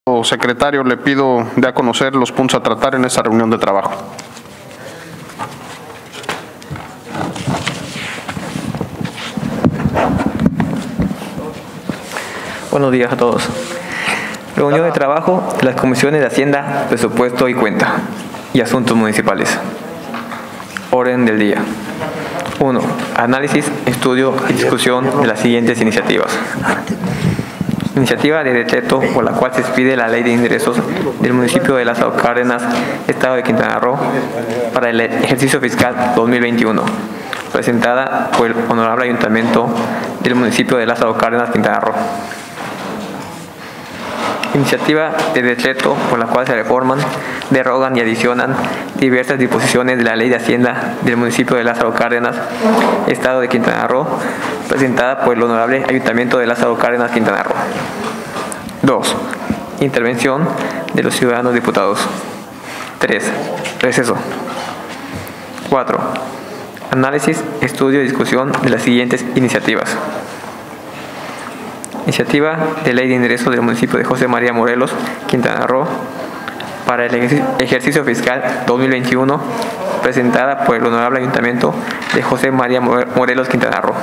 Secretario, le pido de a conocer los puntos a tratar en esta reunión de trabajo. Buenos días a todos. Reunión de trabajo de las comisiones de Hacienda, Presupuesto y Cuenta y Asuntos Municipales. Orden del día. 1. Análisis, estudio y discusión de las siguientes iniciativas. Iniciativa de decreto por la cual se expide la Ley de Ingresos del municipio de Lázaro Cárdenas, Estado de Quintana Roo, para el ejercicio fiscal 2021, presentada por el Honorable Ayuntamiento del municipio de Lázaro Cárdenas, Quintana Roo. Iniciativa de decreto por la cual se reforman, derogan y adicionan diversas disposiciones de la Ley de Hacienda del municipio de Lázaro Cárdenas, Estado de Quintana Roo, presentada por el Honorable Ayuntamiento de Lázaro Cárdenas, Quintana Roo. 2. Intervención de los ciudadanos diputados. 3. Receso. 4. Análisis, estudio y discusión de las siguientes iniciativas. Iniciativa de Ley de Ingresos del municipio de José María Morelos, Quintana Roo, para el ejercicio fiscal 2021, presentada por el Honorable Ayuntamiento de José María Morelos, Quintana Roo.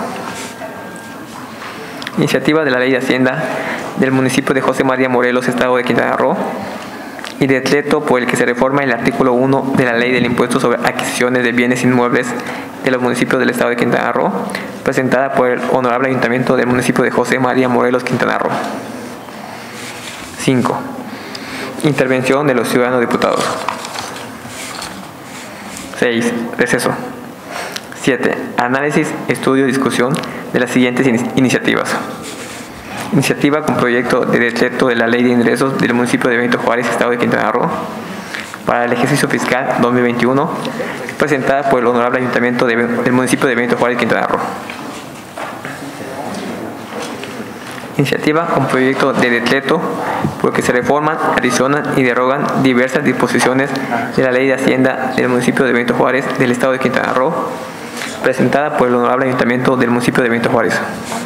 Iniciativa de la Ley de Hacienda del municipio de José María Morelos, Estado de Quintana Roo, y decreto por el que se reforma el artículo 1 de la Ley del Impuesto sobre Adquisiciones de Bienes Inmuebles de los municipios del Estado de Quintana Roo, presentada por el Honorable Ayuntamiento del municipio de José María Morelos, Quintana Roo. 5. Intervención de los ciudadanos diputados. 6. Receso. 7. Análisis, estudio y discusión de las siguientes iniciativas. Iniciativa con proyecto de decreto de la Ley de Ingresos del municipio de Benito Juárez, Estado de Quintana Roo, para el ejercicio fiscal 2021, presentada por el Honorable Ayuntamiento del municipio de Benito Juárez, Quintana Roo. Iniciativa con proyecto de decreto por el que se reforman, adicionan y derogan diversas disposiciones de la Ley de Hacienda del municipio de Benito Juárez del Estado de Quintana Roo, presentada por el Honorable Ayuntamiento del municipio de Benito Juárez.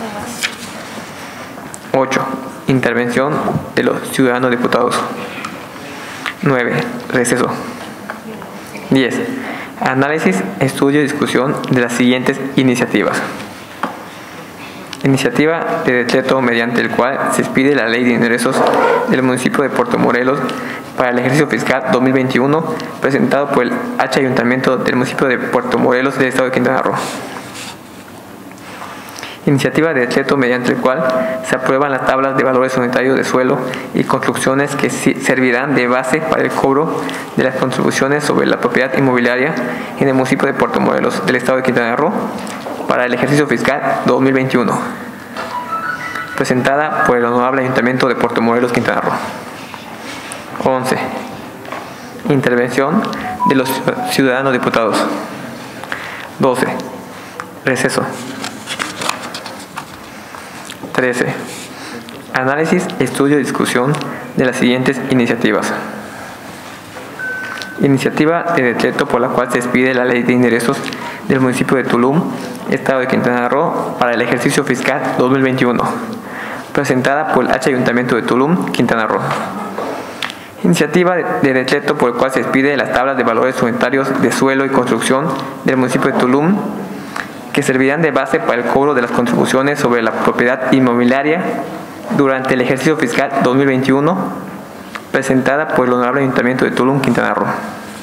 8. Intervención de los ciudadanos diputados. 9. Receso. 10. Análisis, estudio y discusión de las siguientes iniciativas. Iniciativa de decreto mediante el cual se expide la Ley de Ingresos del municipio de Puerto Morelos para el ejercicio fiscal 2021, presentado por el Ayuntamiento del municipio de Puerto Morelos del Estado de Quintana Roo. Iniciativa de decreto mediante el cual se aprueban las tablas de valores unitarios de suelo y construcciones que servirán de base para el cobro de las contribuciones sobre la propiedad inmobiliaria en el municipio de Puerto Morelos del Estado de Quintana Roo para el ejercicio fiscal 2021, presentada por el Honorable Ayuntamiento de Puerto Morelos, Quintana Roo. 11. Intervención de los ciudadanos diputados. 12. Receso. 13. Análisis, estudio y discusión de las siguientes iniciativas. Iniciativa de decreto por la cual se expide la Ley de Ingresos del municipio de Tulum, Estado de Quintana Roo, para el ejercicio fiscal 2021, presentada por el Ayuntamiento de Tulum, Quintana Roo. Iniciativa de decreto por el cual se expide las tablas de valores unitarios de suelo y construcción del municipio de Tulum, que servirán de base para el cobro de las contribuciones sobre la propiedad inmobiliaria durante el ejercicio fiscal 2021, presentada por el Honorable Ayuntamiento de Tulum, Quintana Roo.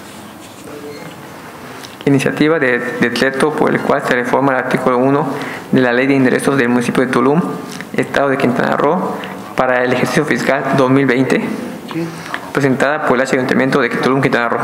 Iniciativa de decreto por el cual se reforma el artículo 1 de la Ley de Ingresos del municipio de Tulum, Estado de Quintana Roo, para el ejercicio fiscal 2020, presentada por el Ayuntamiento de Tulum, Quintana Roo.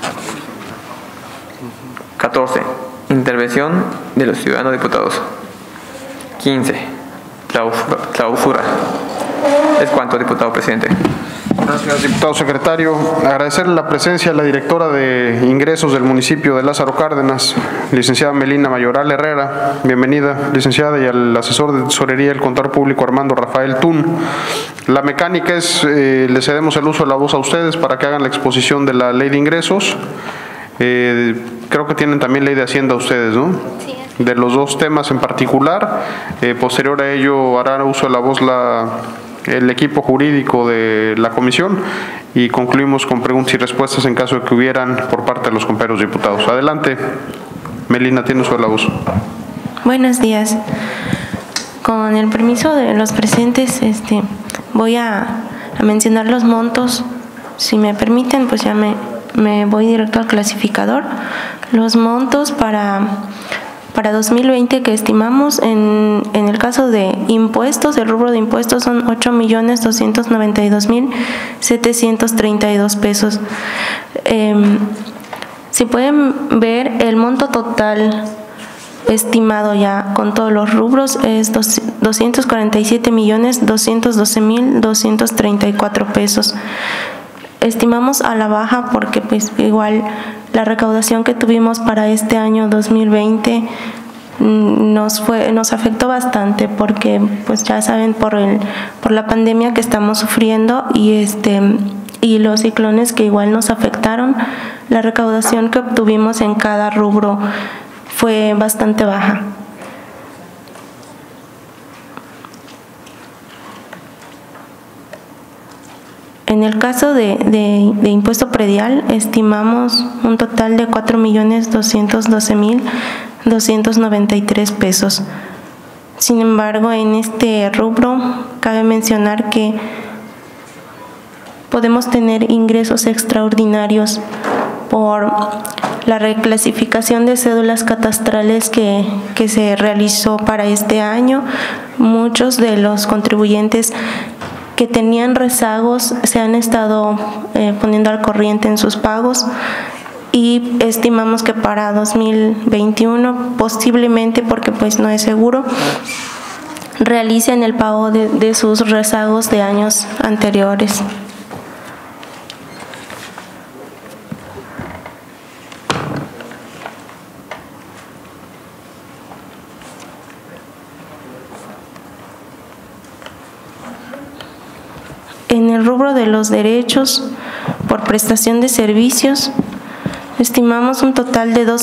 14. Intervención de los ciudadanos diputados. 15. Clausura. Es cuanto, diputado presidente. Gracias, diputado secretario. Agradecerle la presencia a la directora de ingresos del municipio de Lázaro Cárdenas, licenciada Melina Mayoral Herrera. Bienvenida, licenciada, y al asesor de tesorería del contador público Armando Rafael Tun. La mecánica es, le cedemos el uso de la voz a ustedes para que hagan la exposición de la ley de ingresos. Creo que tienen también ley de Hacienda ustedes, ¿no? Sí. De los dos temas en particular. Posterior a ello hará uso de la voz la el equipo jurídico de la comisión y concluimos con preguntas y respuestas en caso de que hubieran por parte de los compañeros diputados. Adelante, Melina, tiene usted la voz. Buenos días. Con el permiso de los presentes, voy a mencionar los montos. Si me permiten, pues ya me voy directo al clasificador. Los montos para 2020 que estimamos en el caso de impuestos, el rubro de impuestos son 8.292.732 pesos. Si pueden ver, el monto total estimado ya con todos los rubros es 247.212.234 pesos. Estimamos a la baja porque pues igual la recaudación que tuvimos para este año 2020 nos afectó bastante porque pues ya saben por la pandemia que estamos sufriendo y los ciclones que igual nos afectaron. La recaudación que obtuvimos en cada rubro fue bastante baja. En el caso de impuesto predial, estimamos un total de 4.212.293 pesos. Sin embargo, en este rubro cabe mencionar que podemos tener ingresos extraordinarios por la reclasificación de cédulas catastrales que se realizó para este año. Muchos de los contribuyentes que tenían rezagos se han estado poniendo al corriente en sus pagos y estimamos que para 2021 posiblemente, porque pues no es seguro, realicen el pago de sus rezagos de años anteriores. En el rubro de los derechos por prestación de servicios, estimamos un total de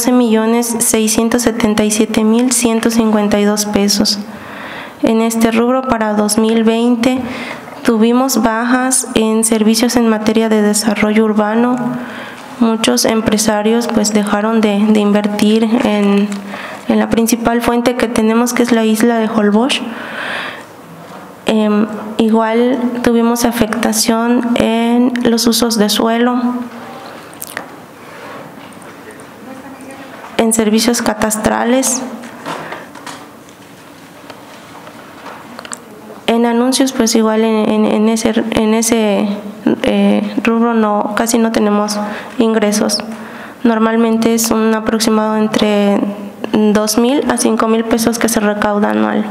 12.677.152 pesos. En este rubro para 2020 tuvimos bajas en servicios en materia de desarrollo urbano. Muchos empresarios pues dejaron de invertir en la principal fuente que tenemos, que es la isla de Holbox. Igual tuvimos afectación en los usos de suelo, en servicios catastrales, en anuncios pues igual en ese rubro casi no tenemos ingresos. Normalmente es un aproximado entre 2.000 a 5.000 pesos que se recauda anual.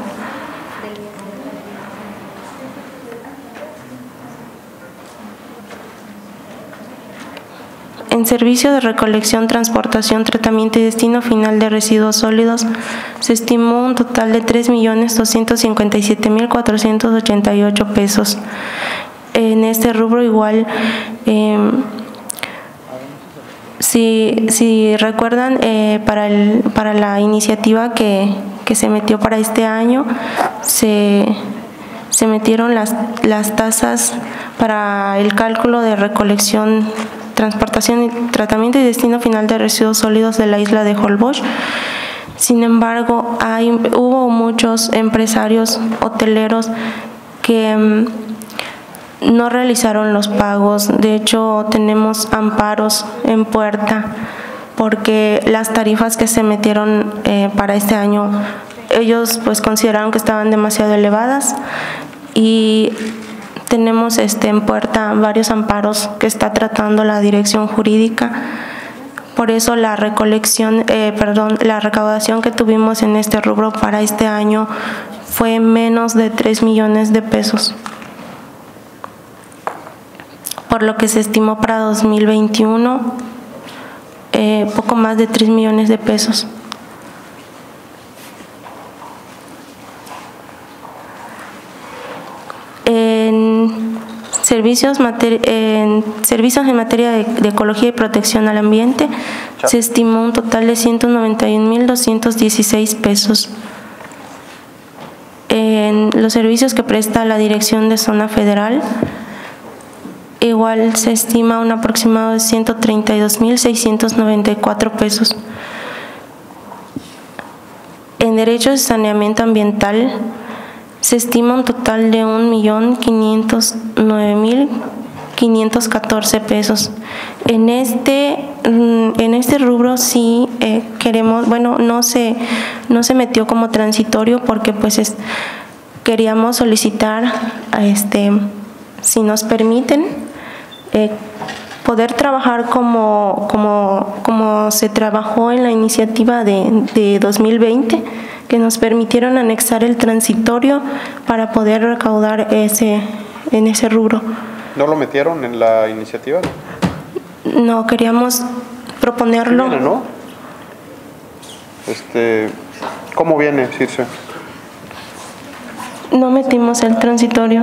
En servicio de recolección, transportación, tratamiento y destino final de residuos sólidos se estimó un total de 3.257.488 pesos. En este rubro igual, si recuerdan, para la iniciativa que se metió para este año, se metieron las tasas para el cálculo de recolección, transportación, tratamiento y destino final de residuos sólidos de la isla de Holbox. Sin embargo, hubo muchos empresarios hoteleros que no realizaron los pagos. De hecho, tenemos amparos en puerta porque las tarifas que se metieron para este año, ellos pues consideraron que estaban demasiado elevadas y tenemos en puerta varios amparos que está tratando la dirección jurídica. Por eso la la recaudación que tuvimos en este rubro para este año fue menos de 3 millones de pesos. Por lo que se estimó para 2021 poco más de 3 millones de pesos. En servicios en materia de ecología y protección al ambiente se estimó un total de 191.216 pesos. En En los servicios que presta la Dirección de Zona Federal, igual se estima un aproximado de 132.694 pesos. En derechos de saneamiento ambiental se estima un total de 1.509.514 pesos. En este rubro sí queremos, bueno, no se metió como transitorio porque pues queríamos solicitar, si nos permiten, poder trabajar como se trabajó en la iniciativa de 2020, que nos permitieron anexar el transitorio para poder recaudar en ese rubro. ¿No lo metieron en la iniciativa? No, queríamos proponerlo. Sí viene, ¿no? ¿Cómo viene, Circe? No metimos el transitorio.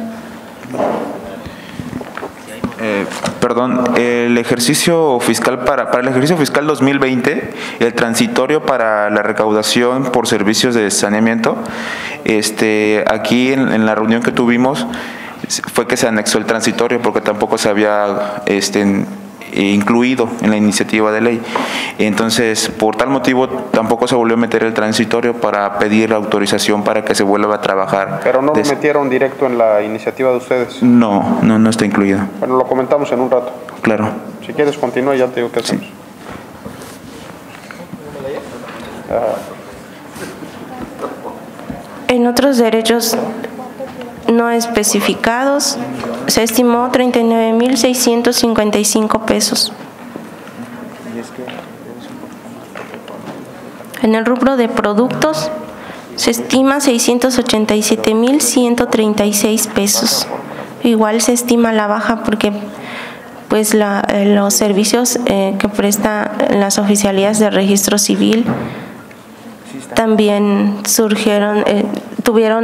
Perdón, el ejercicio fiscal para el ejercicio fiscal 2020, el transitorio para la recaudación por servicios de saneamiento, aquí en la reunión que tuvimos fue que se anexó el transitorio porque tampoco se había incluido en la iniciativa de ley. Entonces, por tal motivo, tampoco se volvió a meter el transitorio para pedir autorización para que se vuelva a trabajar. ¿Pero no lo metieron directo en la iniciativa de ustedes? No está incluido. Bueno, lo comentamos en un rato. Claro. Si quieres continúa, ya te digo qué hacemos. Sí. En otros derechos no especificados, se estimó 39.655 pesos. En el rubro de productos, se estima 687.136 pesos. Igual se estima la baja porque pues los servicios que prestan las oficialías de registro civil también tuvieron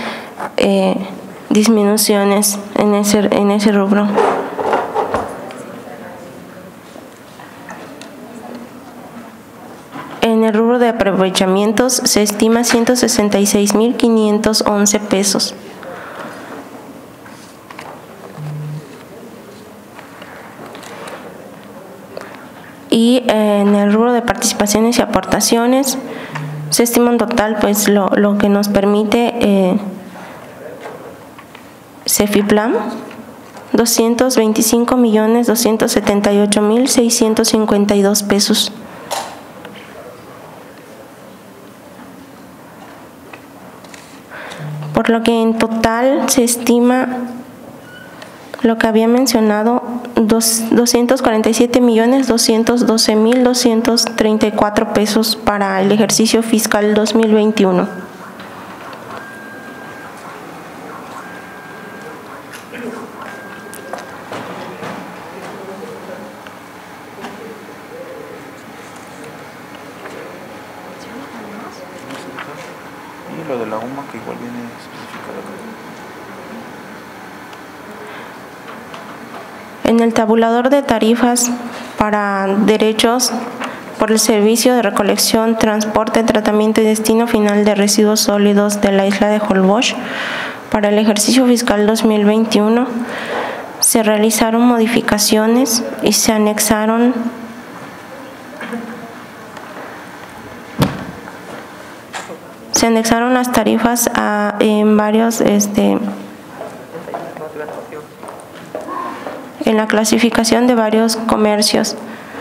disminuciones en ese rubro. En el rubro de aprovechamientos se estima 166.511 pesos. Y en el rubro de participaciones y aportaciones se estima en total pues lo que nos permite Cefiplan, 225.278.652 pesos. Por lo que en total se estima lo que había mencionado, 247.212.234 pesos para el ejercicio fiscal 2021. Y lo de la UMA que igual viene especificado acá. En el tabulador de tarifas para derechos por el servicio de recolección, transporte, tratamiento y destino final de residuos sólidos de la isla de Holbox, para el ejercicio fiscal 2021, se realizaron modificaciones y se anexaron las tarifas en varios en la clasificación de varios comercios.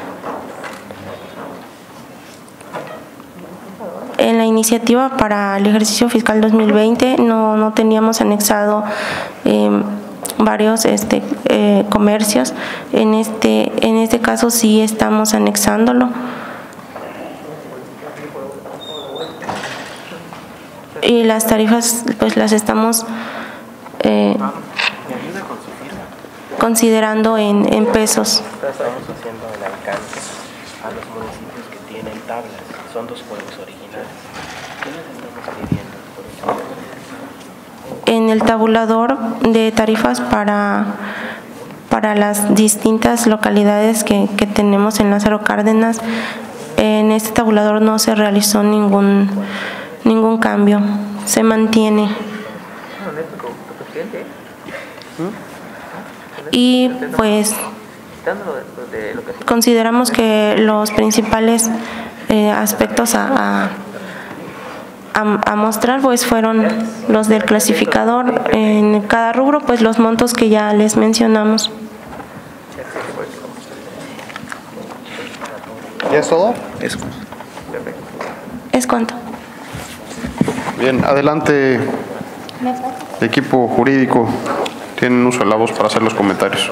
En la iniciativa para el ejercicio fiscal 2020 no teníamos anexado varios comercios. En este caso sí estamos anexándolo. Y las tarifas pues las estamos considerando en pesos. Estamos haciendo el alcance a los municipios que tienen tablas, son 2 pueblos originales. ¿Qué les estamos pidiendo por eso? En el tabulador de tarifas para las distintas localidades que tenemos en Lázaro Cárdenas, en este tabulador no se realizó ningún cambio, se mantiene. Y pues consideramos que los principales aspectos a mostrar pues fueron los del clasificador. En cada rubro pues los montos que ya les mencionamos. ¿Ya es todo? Eso. ¿Es cuánto? Bien, adelante, equipo jurídico. Tienen uso de la voz para hacer los comentarios.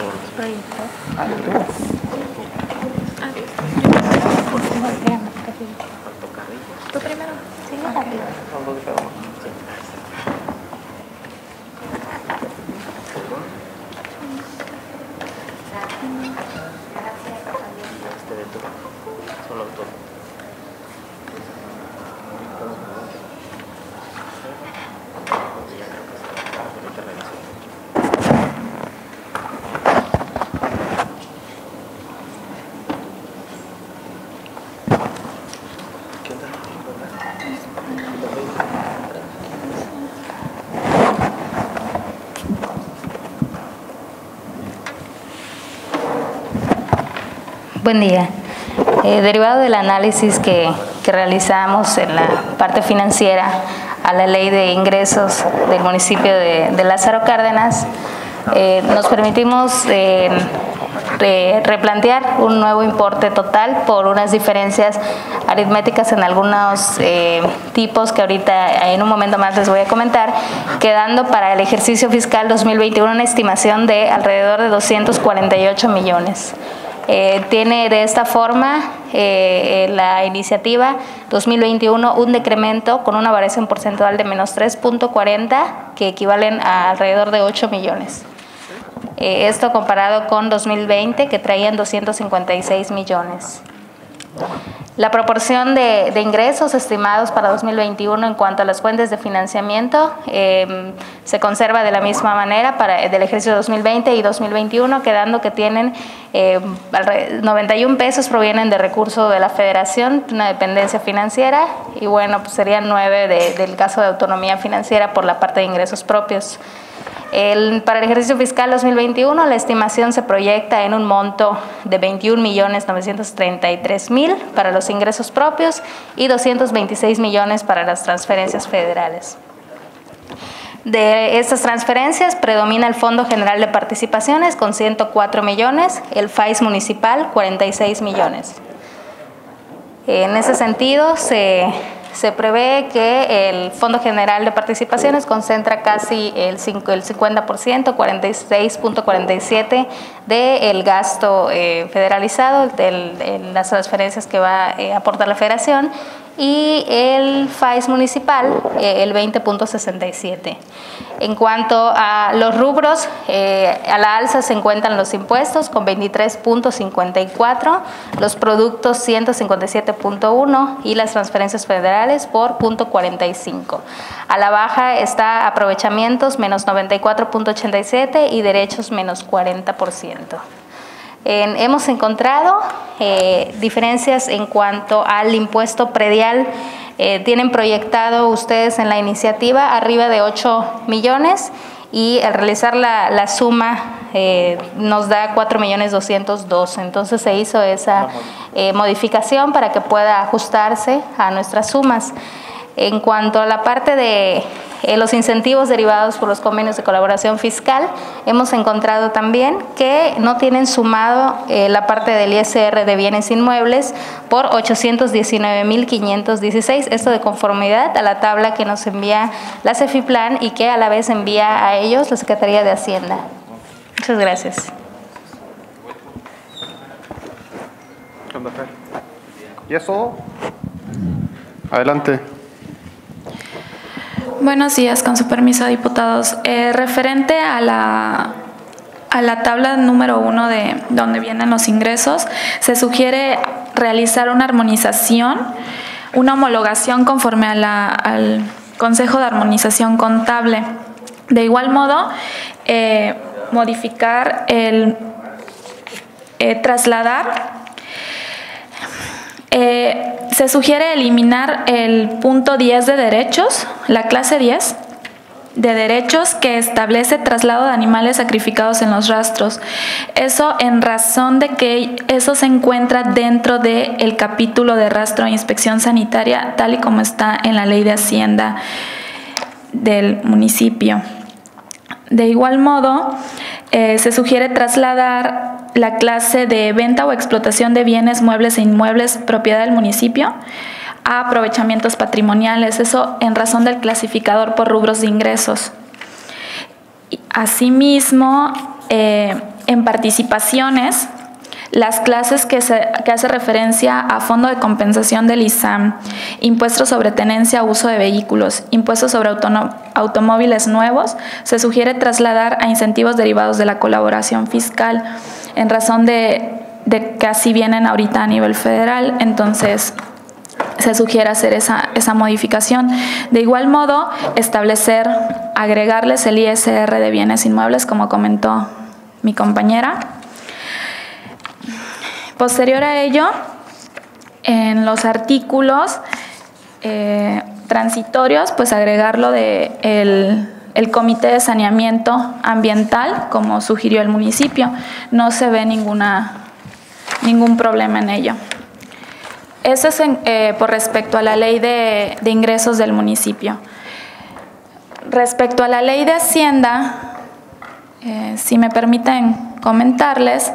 Buen día. Derivado del análisis que realizamos en la parte financiera a la ley de ingresos del municipio de Lázaro Cárdenas, nos permitimos replantear un nuevo importe total por unas diferencias aritméticas en algunos tipos que ahorita en un momento más les voy a comentar, quedando para el ejercicio fiscal 2021 una estimación de alrededor de 248 millones. Tiene de esta forma la iniciativa 2021 un decremento con una variación porcentual de menos 3.40 que equivalen a alrededor de 8 millones. Esto comparado con 2020 que traían 256 millones. La proporción de ingresos estimados para 2021 en cuanto a las fuentes de financiamiento se conserva de la misma manera para del ejercicio 2020 y 2021, quedando que tienen 91 pesos provienen de recursos de la Federación, una dependencia financiera, y bueno, pues serían 9 del caso de autonomía financiera por la parte de ingresos propios. Para el ejercicio fiscal 2021 la estimación se proyecta en un monto de 21.933.000 para los ingresos propios y 226 millones para las transferencias federales. De estas transferencias predomina el Fondo General de Participaciones con 104 millones, el FAIS municipal 46 millones. En ese sentido se prevé que el Fondo General de Participaciones concentra casi el 50%, 46.47% del gasto federalizado, de las transferencias que va a aportar la Federación, y el FAIS municipal el 20.67%. En cuanto a los rubros, a la alza se encuentran los impuestos con 23.54%, los productos 157.1% y las transferencias federales por 0.45%. A la baja está aprovechamientos menos 94.87% y derechos menos 40%. Hemos encontrado diferencias en cuanto al impuesto predial. Tienen proyectado ustedes en la iniciativa arriba de 8 millones y al realizar la suma nos da 4.202.000. Entonces se hizo esa modificación para que pueda ajustarse a nuestras sumas. En cuanto a la parte de los incentivos derivados por los convenios de colaboración fiscal, hemos encontrado también que no tienen sumado la parte del ISR de bienes inmuebles por 819.516, esto de conformidad a la tabla que nos envía la CEFIPLAN y que a la vez envía a ellos la Secretaría de Hacienda. Muchas gracias. ¿Y eso? Adelante. Buenos días, con su permiso, diputados. Referente a la tabla número 1 de donde vienen los ingresos, se sugiere realizar una armonización, una homologación conforme al Consejo de Armonización Contable. De igual modo, modificar trasladar. Se sugiere eliminar el punto 10 de derechos, la clase 10, de derechos que establece traslado de animales sacrificados en los rastros. Eso en razón de que eso se encuentra dentro del capítulo de rastro e inspección sanitaria, tal y como está en la Ley de Hacienda del municipio. De igual modo, se sugiere trasladar la clase de venta o explotación de bienes muebles e inmuebles propiedad del municipio a aprovechamientos patrimoniales, eso en razón del clasificador por rubros de ingresos. Asimismo, en participaciones, las clases que hace referencia a Fondo de Compensación del ISAM, impuestos sobre tenencia o uso de vehículos, impuestos sobre automóviles nuevos, se sugiere trasladar a incentivos derivados de la colaboración fiscal, en razón de que así vienen ahorita a nivel federal, entonces se sugiere hacer esa modificación. De igual modo, agregarles el ISR de bienes inmuebles, como comentó mi compañera. Posterior a ello, en los artículos transitorios, pues agregarlo de el Comité de Saneamiento Ambiental, como sugirió el municipio. No se ve ningún problema en ello. Eso es por respecto a la ley de ingresos del municipio. Respecto a la ley de Hacienda, si me permiten comentarles,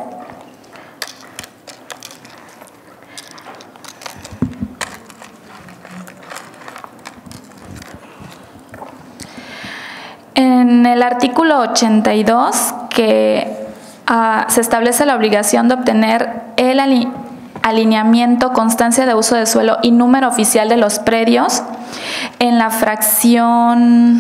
en el artículo 82, que se establece la obligación de obtener el alineamiento, constancia de uso de suelo y número oficial de los predios. En la fracción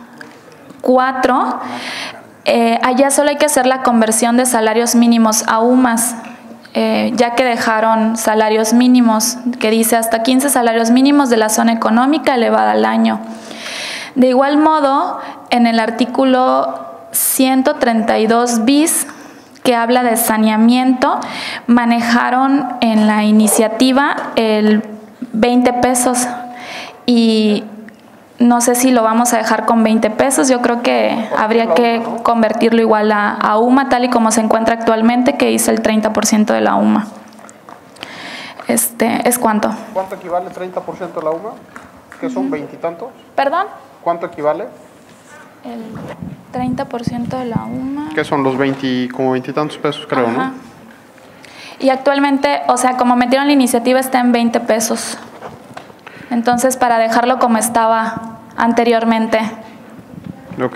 4, allá solo hay que hacer la conversión de salarios mínimos a UMAS, ya que dejaron salarios mínimos, que dice hasta 15 salarios mínimos de la zona económica elevada al año. De igual modo, en el artículo 132 bis, que habla de saneamiento, manejaron en la iniciativa el 20 pesos y no sé si lo vamos a dejar con 20 pesos, yo creo que habría que convertirlo igual a UMA, tal y como se encuentra actualmente, que hice el 30% de la UMA. ¿Es cuánto? ¿Cuánto equivale el 30% de la UMA? ¿Que son 20 y tantos? ¿Perdón? ¿Cuánto equivale? El 30% de la UMA. Que son los 20, como 20 y tantos pesos, creo, Ajá. ¿no? Y actualmente, o sea, como metieron la iniciativa, está en 20 pesos. Entonces, para dejarlo como estaba anteriormente. Ok.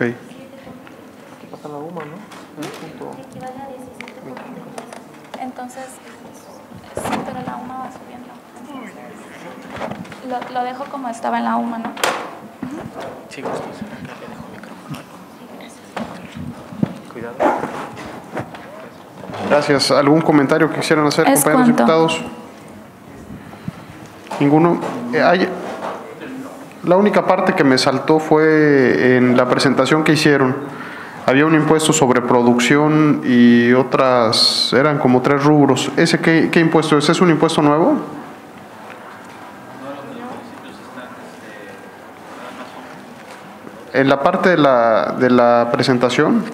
Entonces, sí, pero la UMA va subiendo. Lo dejo como estaba en la UMA, ¿no? Sí, acá le dejo el micrófono. Cuidado. Gracias. ¿Algún comentario que quisieran hacer, ¿Es compañeros cuánto? diputados? ¿Ninguno? La única parte que me saltó fue en la presentación que hicieron. Había un impuesto sobre producción y otras, eran como 3 rubros. ¿Ese qué impuesto es? ¿Es un impuesto nuevo? En la parte de la presentación.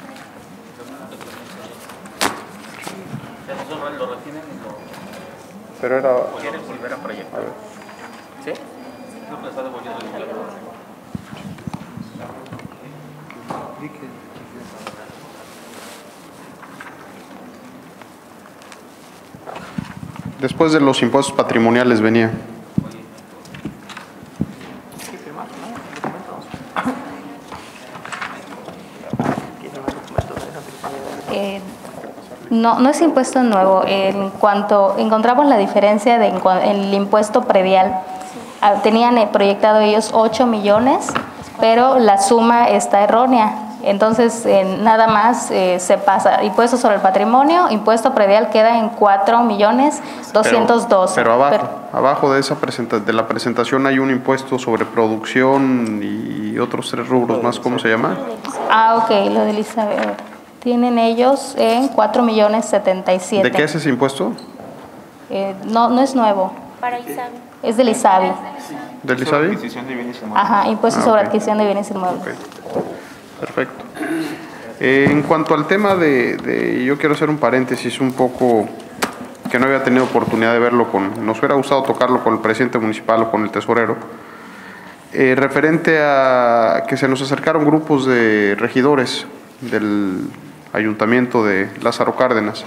Pero era... ¿Quieres volver a proyectar? ¿Sí? No, pero está devolviendo el dinero. Después de los impuestos patrimoniales venía. No es impuesto nuevo. En cuanto encontramos la diferencia de el impuesto predial, tenían proyectado ellos 8 millones, pero la suma está errónea. Entonces, nada más se pasa impuesto sobre el patrimonio, impuesto predial queda en 4.212.000. Pero abajo de de la presentación hay un impuesto sobre producción y otros 3 rubros más, ¿cómo se llama? Ok, lo de Elizabeth. Tienen ellos en 4.077.000. ¿De qué es ese impuesto? No es nuevo. Para ISABI. Es del ISABI. ¿Del ISABI? Adquisición de bienes inmuebles. Ajá, impuesto sobre ok. adquisición de bienes inmuebles. Ok. Perfecto. En cuanto al tema yo quiero hacer un paréntesis un poco que no había tenido oportunidad de verlo nos hubiera gustado tocarlo con el presidente municipal o con el tesorero, referente a que se nos acercaron grupos de regidores del ayuntamiento de Lázaro Cárdenas,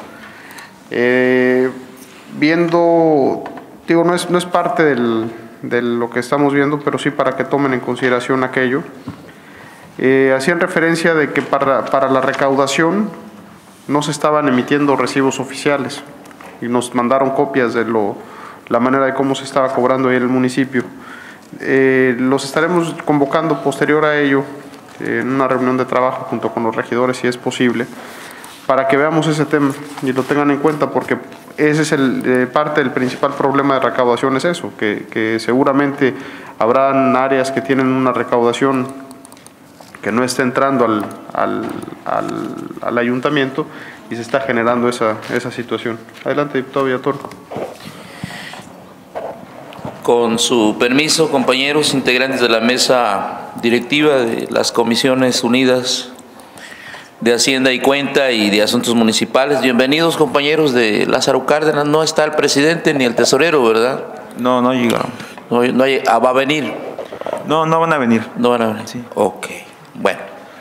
viendo, digo, no es parte de lo que estamos viendo, pero sí para que tomen en consideración aquello. Hacían referencia de que para la recaudación no se estaban emitiendo recibos oficiales y nos mandaron copias de la manera de cómo se estaba cobrando ahí en el municipio. Los estaremos convocando posterior a ello en una reunión de trabajo junto con los regidores, si es posible, para que veamos ese tema y lo tengan en cuenta, porque ese es parte del principal problema de recaudación, es eso, que seguramente habrán áreas que tienen una recaudación que no está entrando al ayuntamiento y se está generando esa situación. Adelante, diputado Villator. Con su permiso, compañeros integrantes de la mesa directiva de las Comisiones Unidas de Hacienda y Cuenta y de Asuntos Municipales, bienvenidos, compañeros de Lázaro Cárdenas. No está el presidente ni el tesorero, ¿verdad? No, no llegaron. No hay, ¿va a venir? No, no van a venir. No van a venir. Sí. Ok, bueno.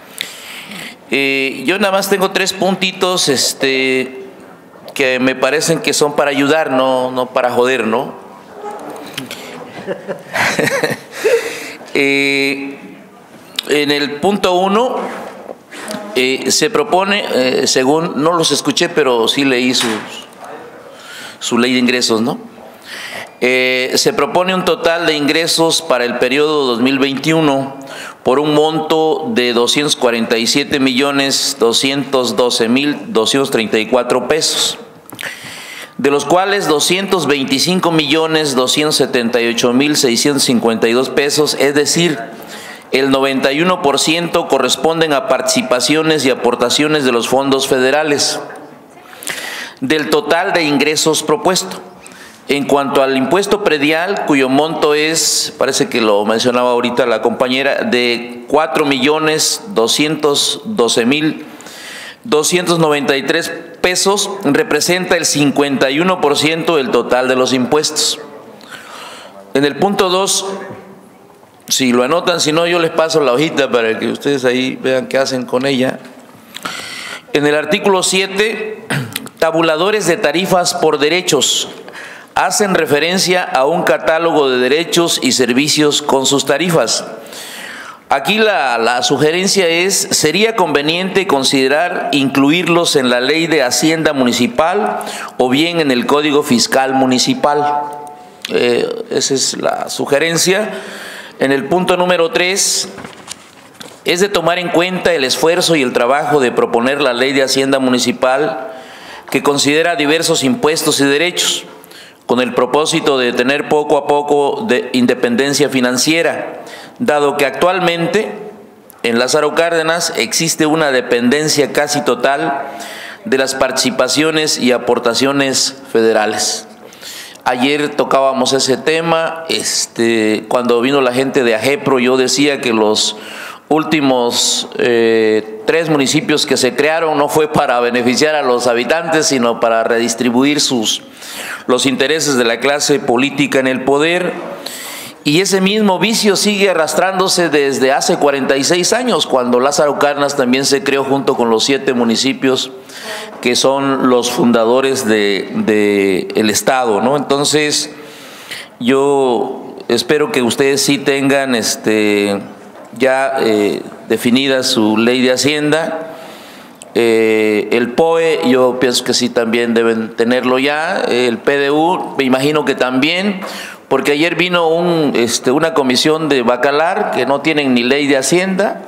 Yo nada más tengo 3 puntitos que me parecen que son para ayudar, no para joder, ¿no? En el punto 1 se propone, según, no los escuché, pero sí leí su ley de ingresos, ¿no? Se propone un total de ingresos para el periodo 2021 por un monto de 247.212.234 pesos, de los cuales 225.278.652 pesos, es decir, el 91% corresponden a participaciones y aportaciones de los fondos federales del total de ingresos propuesto. En cuanto al impuesto predial, cuyo monto es, parece que lo mencionaba ahorita la compañera, de 4.212.293 pesos, representa el 51% del total de los impuestos. En el punto 2, si lo anotan, si no yo les paso la hojita para que ustedes ahí vean qué hacen con ella. En el artículo 7, tabuladores de tarifas por derechos. Hacen referencia a un catálogo de derechos y servicios con sus tarifas. Aquí la sugerencia sería conveniente considerar incluirlos en la ley de Hacienda Municipal o bien en el Código Fiscal Municipal. Esa es la sugerencia. En el punto número 3, es de tomar en cuenta el esfuerzo y el trabajo de proponer la ley de Hacienda Municipal, que considera diversos impuestos y derechos, con el propósito de tener poco a poco de independencia financiera, dado que actualmente en Lázaro Cárdenas existe una dependencia casi total de las participaciones y aportaciones federales. Ayer tocábamos ese tema, cuando vino la gente de AGEPRO, yo decía que los últimos 3 municipios que se crearon no fue para beneficiar a los habitantes, sino para redistribuir los intereses de la clase política en el poder. Y ese mismo vicio sigue arrastrándose desde hace 46 años, cuando Lázaro Cárdenas también se creó junto con los 7 municipios que son los fundadores del Estado, ¿no? Entonces, yo espero que ustedes sí tengan ya definida su ley de Hacienda. El POE, yo pienso que sí también deben tenerlo ya. El PDU, me imagino que también, porque ayer vino una comisión de Bacalar que no tienen ni ley de Hacienda,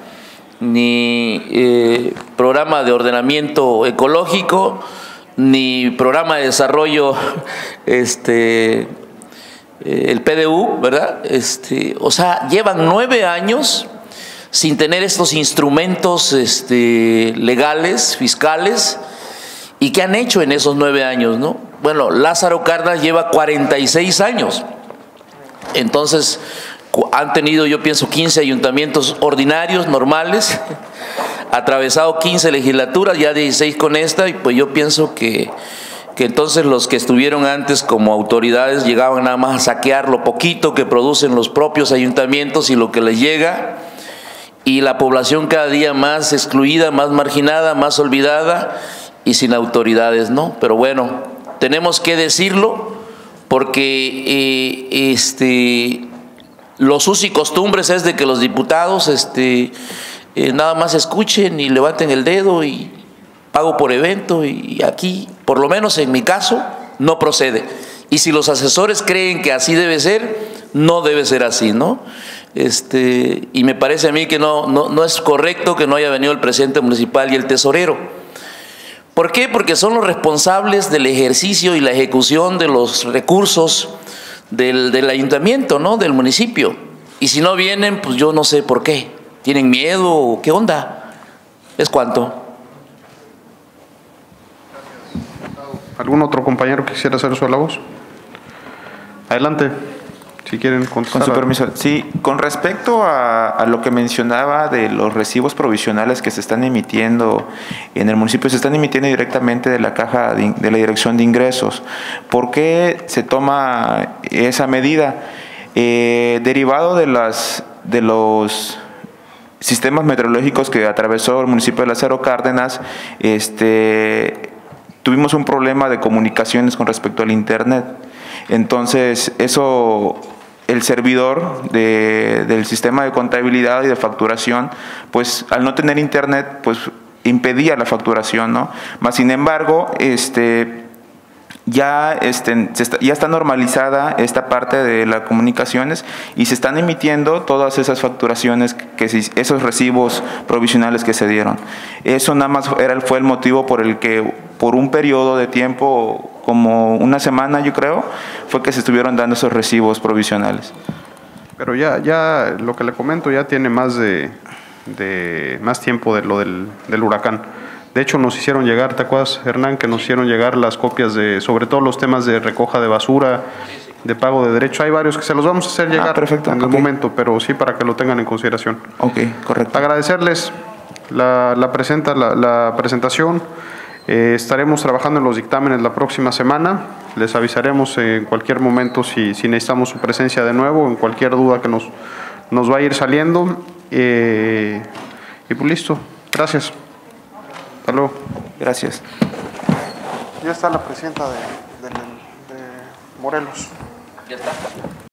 ni programa de ordenamiento ecológico, ni programa de desarrollo, el PDU, ¿verdad? O sea, llevan 9 años sin tener estos instrumentos legales, fiscales. ¿Y qué han hecho en esos 9 años, no? bueno, Lázaro Cárdenas lleva 46 años. Entonces, han tenido, yo pienso, 15 ayuntamientos ordinarios, normales, atravesado 15 legislaturas, ya 16 con esta, y pues yo pienso que entonces los que estuvieron antes como autoridades llegaban nada más a saquear lo poquito que producen los propios ayuntamientos y lo que les llega, y la población cada día más excluida, más marginada, más olvidada y sin autoridades, ¿no? Pero bueno, tenemos que decirlo porque los usos y costumbres es de que los diputados nada más escuchen y levanten el dedo y pago por evento, y aquí, por lo menos en mi caso, no procede. Y si los asesores creen que así debe ser, no debe ser así, ¿no? Y me parece a mí que no es correcto que no haya venido el presidente municipal y el tesorero. ¿Por qué? Porque son los responsables del ejercicio y la ejecución de los recursos del ayuntamiento, ¿no? Del municipio. Y si no vienen, pues yo no sé por qué. ¿Tienen miedo o qué onda? ¿Es cuánto? ¿Algún otro compañero que quisiera hacer uso de la voz? Adelante, si quieren contestar. Con su permiso. Sí, con respecto a lo que mencionaba de los recibos provisionales que se están emitiendo en el municipio, se están emitiendo directamente de la caja de la Dirección de Ingresos. ¿Por qué se toma esa medida? Derivado de los sistemas meteorológicos que atravesó el municipio de Lázaro Cárdenas, tuvimos un problema de comunicaciones con respecto al internet. Entonces, el servidor del sistema de contabilidad y de facturación, pues al no tener internet, pues impedía la facturación, ¿no? Mas, sin embargo, ya está normalizada esta parte de las comunicaciones y se están emitiendo todas esas facturaciones, esos recibos provisionales que se dieron. Eso nada más fue el motivo por el que, por un periodo de tiempo, como una semana yo creo, fue que se estuvieron dando esos recibos provisionales. Pero ya lo que le comento ya tiene más más tiempo de lo del huracán. De hecho, nos hicieron llegar, ¿te acuerdas, Hernán, que nos hicieron llegar las copias sobre todo los temas de recoja de basura, de pago de derecho? Hay varios que se los vamos a hacer llegar perfecto, en el momento, pero sí para que lo tengan en consideración. Ok, correcto. Agradecerles la presentación. Estaremos trabajando en los dictámenes la próxima semana. Les avisaremos en cualquier momento si necesitamos su presencia de nuevo, en cualquier duda que nos va a ir saliendo. Y pues listo. Gracias. Hasta luego. Gracias. Ya está la presidenta de Morelos. Ya está.